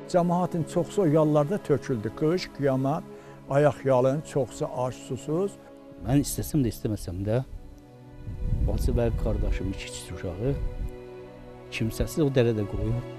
Cəmaatın çoxsu o yollarda töküldü. Qış, qiyamət, ayaq yalın, çoxsu ac, susuz. Mən istəsəm də, istəməsəm də, bacı və qardaşım, kiçik uşağı kimsəsiz o dərədə qoyub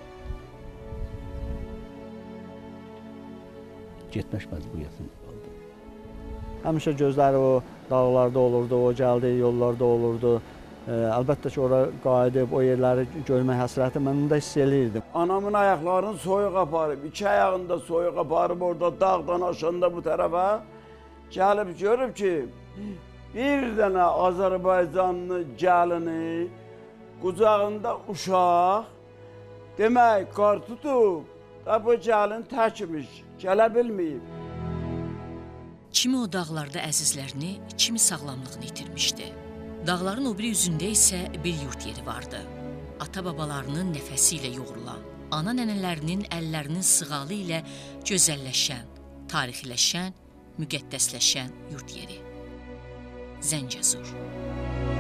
getmək məcburiyyətində qaldı. Həmişə gözləri o dağlarda olurdu, o gəldiyi yollarda olurdu. Əlbəttə ki, ora qayıdıb, o yerləri görmək həsrəti mən də hiss eləyirdim. Anamın ayaqlarını soyuq aparıb, iki ayağını da soyuq aparıb orada dağdan aşanda bu tərəfə gəlib görüb ki, bir dənə Azərbaycanlı gəlini, qucağında uşaq, demək, qar tutub, da bu gəlin təkmiş, gələ bilməyib. Kimi o dağlarda əzizlərini, kimi sağlamlığını itirmişdi. Dağların o biri üzündə isə bir yurt yeri vardı. Ata-babalarının nəfəsi ilə yoğrulan, ana nənələrinin əllərinin sığalı ilə gözəlləşən, tarixiləşən, müqəddəsləşən yurt yeri. Zəngəzur.